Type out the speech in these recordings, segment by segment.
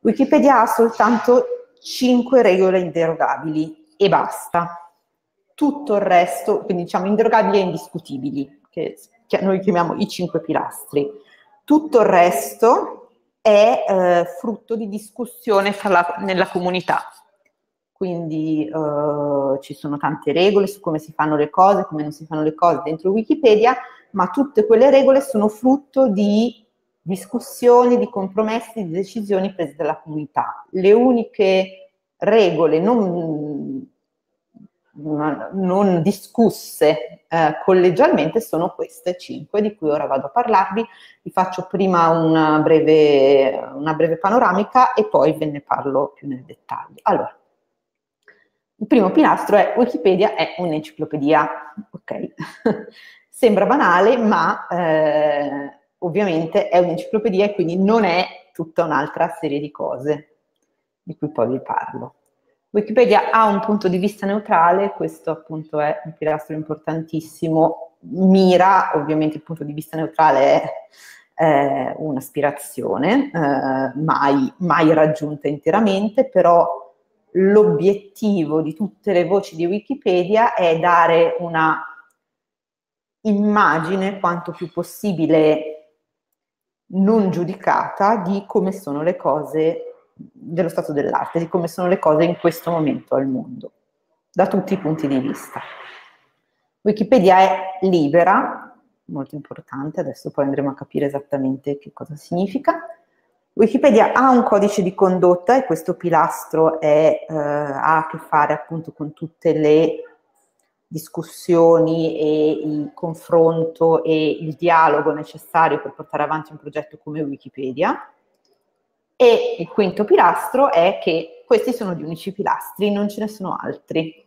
Wikipedia ha soltanto 5 regole inderogabili e basta. Tutto il resto, quindi diciamo inderogabili e indiscutibili, che noi chiamiamo i 5 pilastri. Tutto il resto è frutto di discussione nella comunità. Quindi ci sono tante regole su come si fanno le cose, come non si fanno le cose dentro Wikipedia, ma tutte quelle regole sono frutto di discussioni, di compromessi, di decisioni prese dalla comunità. Le uniche regole non discusse collegialmente sono queste 5 di cui ora vado a parlarvi. Vi faccio prima una breve panoramica e poi ve ne parlo più nel dettaglio. Allora, il primo pilastro è Wikipedia è un'enciclopedia. Ok, sembra banale, ma ovviamente è un'enciclopedia e quindi non è tutta un'altra serie di cose di cui poi vi parlo. Wikipedia ha un punto di vista neutrale, questo appunto è un pilastro importantissimo, mira, ovviamente il punto di vista neutrale è un'aspirazione, mai raggiunta interamente, però l'obiettivo di tutte le voci di Wikipedia è dare una immagine quanto più possibile non giudicata di come sono le cose dello stato dell'arte, di come sono le cose in questo momento al mondo, da tutti i punti di vista. Wikipedia è libera, molto importante, adesso poi andremo a capire esattamente che cosa significa. Wikipedia ha un codice di condotta e questo pilastro ha a che fare appunto con tutte le discussioni e il confronto e il dialogo necessario per portare avanti un progetto come Wikipedia. E il quinto pilastro è che questi sono gli unici pilastri, non ce ne sono altri.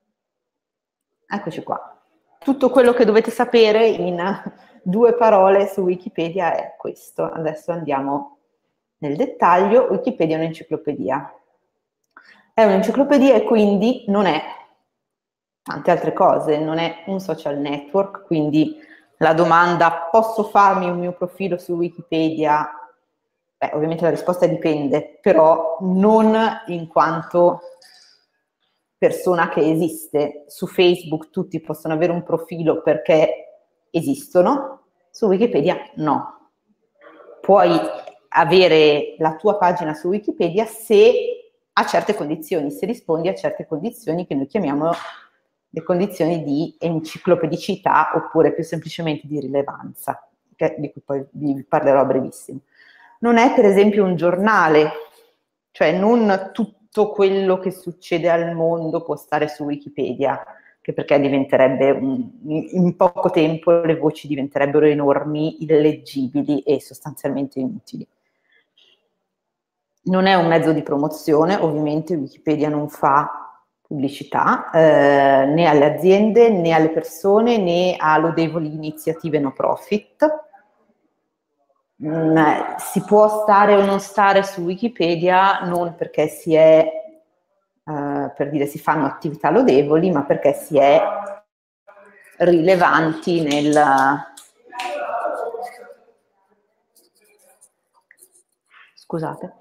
Eccoci qua. Tutto quello che dovete sapere in 2 parole su Wikipedia è questo. Adesso andiamo nel dettaglio. Wikipedia è un'enciclopedia. È un'enciclopedia e quindi non è tante altre cose, non è un social network, quindi la domanda posso farmi un mio profilo su Wikipedia? Beh, ovviamente la risposta dipende, però non in quanto persona che esiste. Su Facebook tutti possono avere un profilo perché esistono, su Wikipedia no. Puoi avere la tua pagina su Wikipedia se a certe condizioni, se rispondi a certe condizioni che noi chiamiamo le condizioni di enciclopedicità oppure più semplicemente di rilevanza, di cui poi vi parlerò a brevissimo. Non è per esempio un giornale, cioè non tutto quello che succede al mondo può stare su Wikipedia, che perché diventerebbe, in poco tempo le voci diventerebbero enormi, illeggibili e sostanzialmente inutili. Non è un mezzo di promozione, ovviamente Wikipedia non fa pubblicità né alle aziende, né alle persone, né a lodevoli iniziative no profit. Si può stare o non stare su Wikipedia non perché si è, per dire, si fanno attività lodevoli, ma perché si è rilevanti scusate,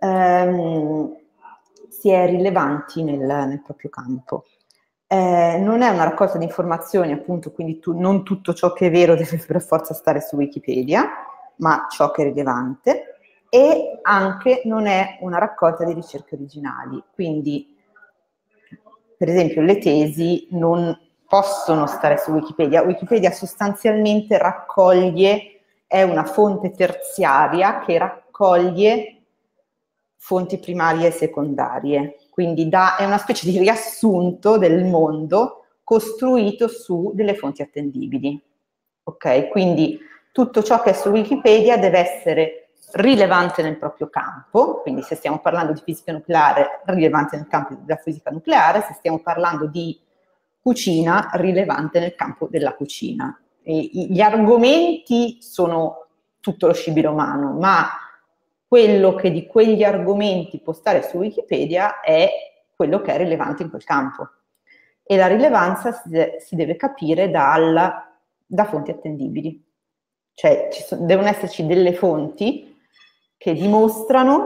si è rilevanti nel proprio campo. Non è una raccolta di informazioni, appunto, quindi non tutto ciò che è vero deve per forza stare su Wikipedia, ma ciò che è rilevante, e anche non è una raccolta di ricerche originali, quindi per esempio le tesi non possono stare su Wikipedia. Wikipedia sostanzialmente è una fonte terziaria che raccoglie fonti primarie e secondarie, quindi è una specie di riassunto del mondo costruito su delle fonti attendibili. Ok? Quindi tutto ciò che è su Wikipedia deve essere rilevante nel proprio campo, quindi se stiamo parlando di fisica nucleare, rilevante nel campo della fisica nucleare, se stiamo parlando di cucina, rilevante nel campo della cucina. Gli argomenti sono tutto lo scibile umano, ma quello che di quegli argomenti può stare su Wikipedia è quello che è rilevante in quel campo. E la rilevanza si deve capire da fonti attendibili. Cioè devono esserci delle fonti che dimostrano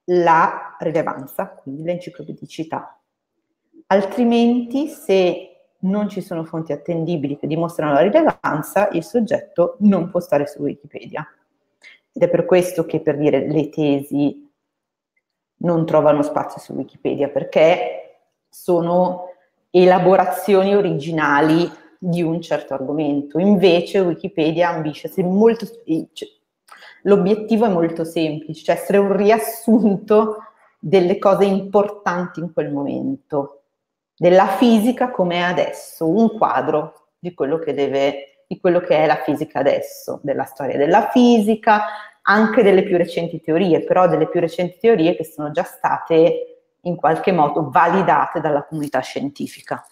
la rilevanza, quindi l'enciclopedicità. Altrimenti, se non ci sono fonti attendibili che dimostrano la rilevanza, il soggetto non può stare su Wikipedia. Ed è per questo che, per dire, le tesi non trovano spazio su Wikipedia, perché sono elaborazioni originali di un certo argomento. Invece Wikipedia ambisce a essere molto... Cioè, l'obiettivo è molto semplice, cioè essere un riassunto delle cose importanti in quel momento, della fisica come è adesso, un quadro di quello che è la fisica adesso, della storia della fisica, anche delle più recenti teorie, però delle più recenti teorie che sono già state in qualche modo validate dalla comunità scientifica.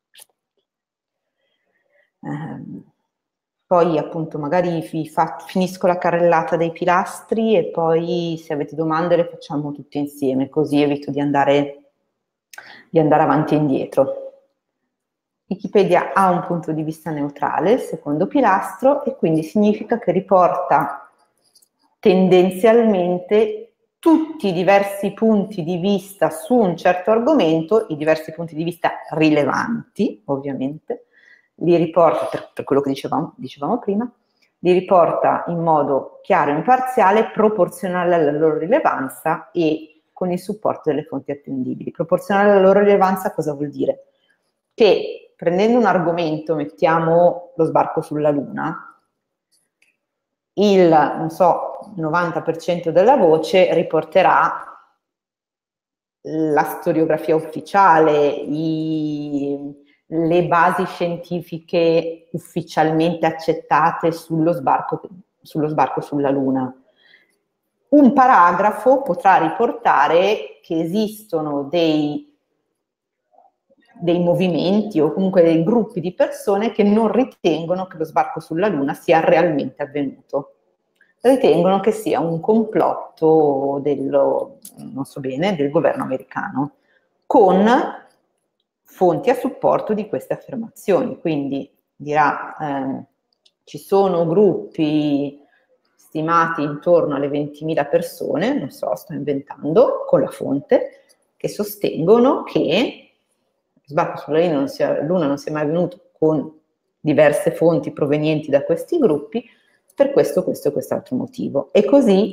Poi appunto magari finisco la carrellata dei pilastri e poi se avete domande le facciamo tutte insieme, così evito di andare avanti e indietro. Wikipedia ha un punto di vista neutrale, il secondo pilastro, e quindi significa che riporta tendenzialmente tutti i diversi punti di vista su un certo argomento, i diversi punti di vista rilevanti, ovviamente, li riporta, per quello che dicevamo prima, li riporta in modo chiaro e imparziale, proporzionale alla loro rilevanza e con il supporto delle fonti attendibili. Proporzionale alla loro rilevanza cosa vuol dire? Che prendendo un argomento, mettiamo lo sbarco sulla Luna, il, non so, 90% della voce riporterà la storiografia ufficiale, le basi scientifiche ufficialmente accettate sullo sbarco sulla Luna. Un paragrafo potrà riportare che esistono dei movimenti o comunque dei gruppi di persone che non ritengono che lo sbarco sulla Luna sia realmente avvenuto. Ritengono che sia un complotto non so bene, del governo americano, con fonti a supporto di queste affermazioni. Quindi dirà, ci sono gruppi stimati intorno alle 20.000 persone, non so, sto inventando, con la fonte, che sostengono che lo sbarco sulla Luna non sia mai avvenuto, con diverse fonti provenienti da questi gruppi, per questo e quest'altro motivo. E così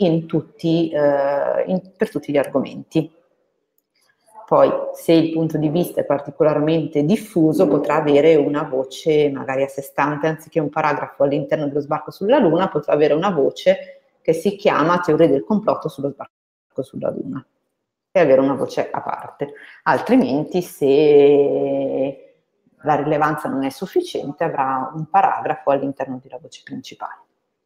per tutti gli argomenti. Poi, se il punto di vista è particolarmente diffuso, potrà avere una voce magari a sé stante, anziché un paragrafo all'interno dello sbarco sulla Luna, potrà avere una voce che si chiama Teoria del complotto sullo sbarco sulla Luna, e avere una voce a parte. Altrimenti, se la rilevanza non è sufficiente, avrà un paragrafo all'interno della voce principale.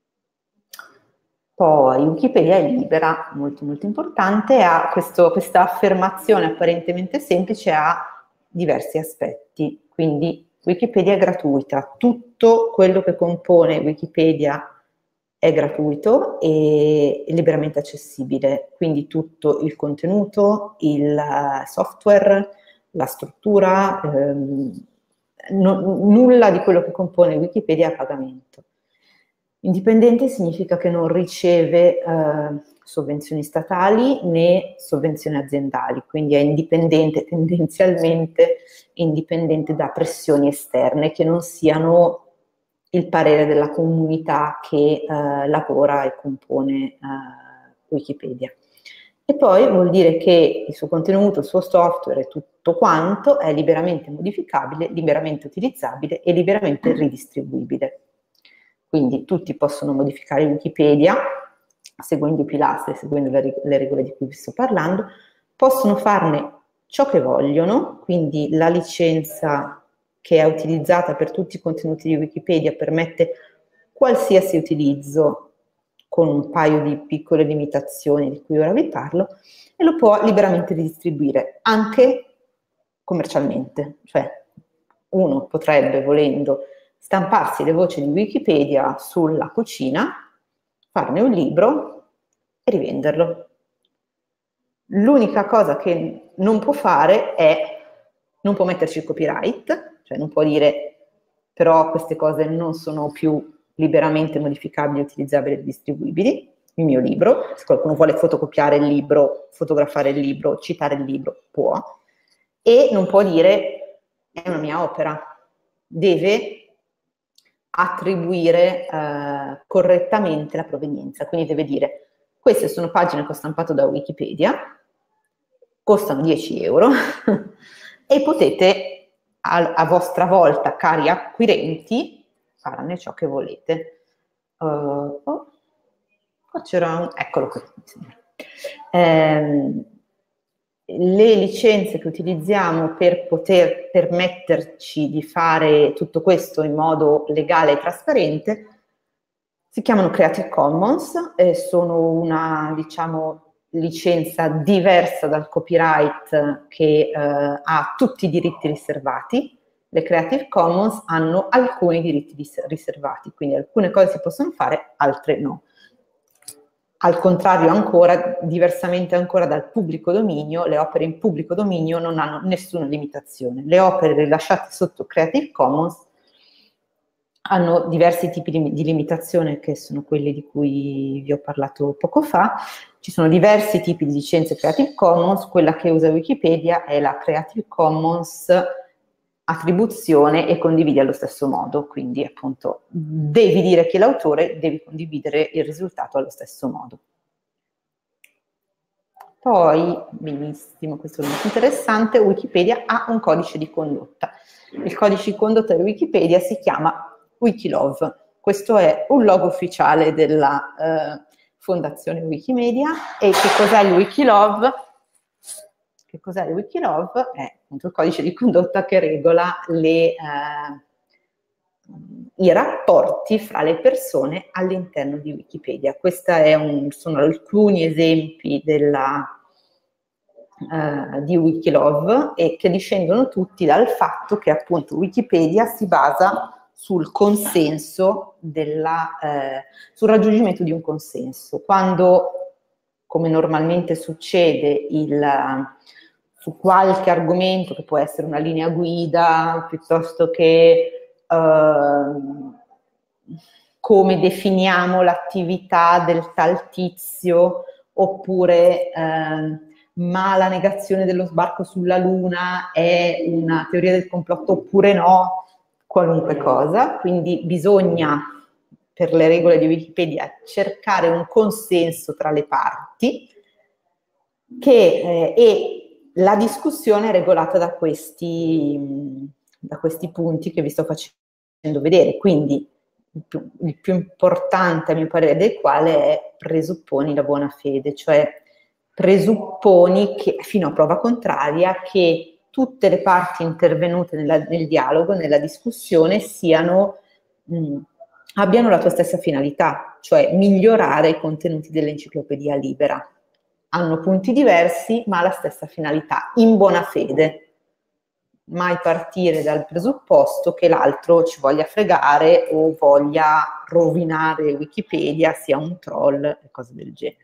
Poi Wikipedia è libera, molto molto importante, ha questa affermazione apparentemente semplice, ha diversi aspetti. Quindi Wikipedia è gratuita, tutto quello che compone Wikipedia è gratuito e liberamente accessibile, quindi tutto il contenuto, il software, la struttura, nulla di quello che compone Wikipedia è a pagamento. Indipendente significa che non riceve sovvenzioni statali né sovvenzioni aziendali, quindi è indipendente, tendenzialmente indipendente da pressioni esterne che non siano il parere della comunità che lavora e compone Wikipedia. E poi vuol dire che il suo contenuto, il suo software e tutto quanto è liberamente modificabile, liberamente utilizzabile e liberamente ridistribuibile. Quindi tutti possono modificare Wikipedia, seguendo i pilastri, seguendo le regole di cui vi sto parlando, possono farne ciò che vogliono, quindi la licenza che è utilizzata per tutti i contenuti di Wikipedia permette qualsiasi utilizzo con un paio di piccole limitazioni di cui ora vi parlo, e lo può liberamente ridistribuire anche commercialmente, cioè uno potrebbe, volendo, stamparsi le voci di Wikipedia sulla cucina, farne un libro e rivenderlo. L'unica cosa che non può fare è, non può metterci il copyright, cioè non può dire però queste cose non sono più liberamente modificabili, utilizzabili e distribuibili, il mio libro, se qualcuno vuole fotocopiare il libro, fotografare il libro, citare il libro, può, e non può dire è una mia opera, deve attribuire correttamente la provenienza, quindi deve dire queste sono pagine che ho stampato da Wikipedia, costano 10 euro e potete a vostra volta, cari acquirenti, farne ciò che volete. Qua c'era un... eccolo qui. Le licenze che utilizziamo per poter permetterci di fare tutto questo in modo legale e trasparente si chiamano Creative Commons, sono una, diciamo, licenza diversa dal copyright che ha tutti i diritti riservati. Le Creative Commons hanno alcuni diritti riservati, quindi alcune cose si possono fare, altre no. Al contrario ancora, diversamente ancora dal pubblico dominio, le opere in pubblico dominio non hanno nessuna limitazione. Le opere rilasciate sotto Creative Commons hanno diversi tipi di limitazione, che sono quelli di cui vi ho parlato poco fa. Ci sono diversi tipi di licenze Creative Commons, quella che usa Wikipedia è la Creative Commons attribuzione e condividi allo stesso modo, quindi appunto devi dire chi è l'autore, devi condividere il risultato allo stesso modo. Poi, benissimo, questo è molto interessante, Wikipedia ha un codice di condotta. Il codice di condotta di Wikipedia si chiama Wikilove. Questo è un logo ufficiale della Fondazione Wikimedia. E che cos'è il Wikilove? Che cos'è il Wikilove? È appunto il codice di condotta che regola i rapporti fra le persone all'interno di Wikipedia. Questi sono alcuni esempi di Wikilove e che discendono tutti dal fatto che appunto Wikipedia si basa sul consenso, sul raggiungimento di un consenso. Quando, come normalmente succede, su qualche argomento, che può essere una linea guida, piuttosto che come definiamo l'attività del tal tizio, oppure ma la negazione dello sbarco sulla Luna è una teoria del complotto oppure no, qualunque cosa. Quindi bisogna, per le regole di Wikipedia, cercare un consenso tra le parti e la discussione è regolata da questi punti che vi sto facendo vedere. Quindi il più importante, a mio parere, del quale è presupponi la buona fede, cioè presupponi che, fino a prova contraria, che tutte le parti intervenute nel dialogo, nella discussione, abbiano la tua stessa finalità, cioè migliorare i contenuti dell'enciclopedia libera. Hanno punti diversi, ma la stessa finalità, in buona fede. Mai partire dal presupposto che l'altro ci voglia fregare o voglia rovinare Wikipedia, sia un troll e cose del genere.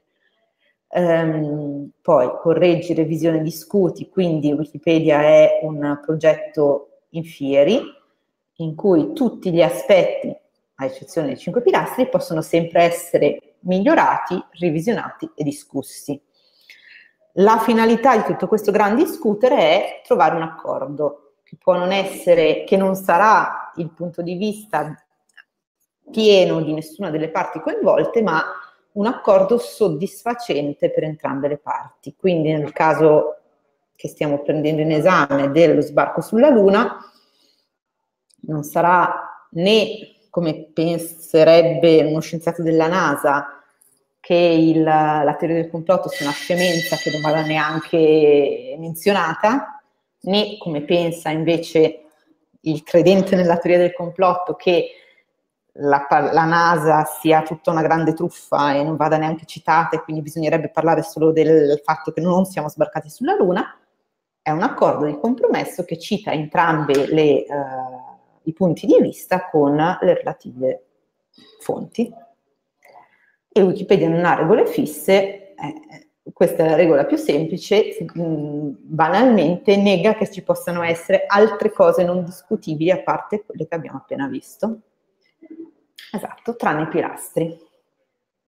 Poi correggi, revisione, discuti, quindi Wikipedia è un progetto in fieri in cui tutti gli aspetti, a eccezione dei 5 pilastri, possono sempre essere migliorati, revisionati e discussi. La finalità di tutto questo gran discutere è trovare un accordo, che può non essere, che non sarà il punto di vista pieno di nessuna delle parti coinvolte, ma un accordo soddisfacente per entrambe le parti. Quindi nel caso che stiamo prendendo in esame dello sbarco sulla Luna, non sarà né, come penserebbe uno scienziato della NASA, che la teoria del complotto sia una scemenza che non vada neanche menzionata, né come pensa invece il credente nella teoria del complotto che la NASA sia tutta una grande truffa e non vada neanche citata e quindi bisognerebbe parlare solo del fatto che non siamo sbarcati sulla Luna. È un accordo di compromesso che cita entrambi i punti di vista con le relative fonti. E Wikipedia non ha regole fisse, questa è la regola più semplice, banalmente nega che ci possano essere altre cose non discutibili a parte quelle che abbiamo appena visto. Esatto, tranne i pilastri.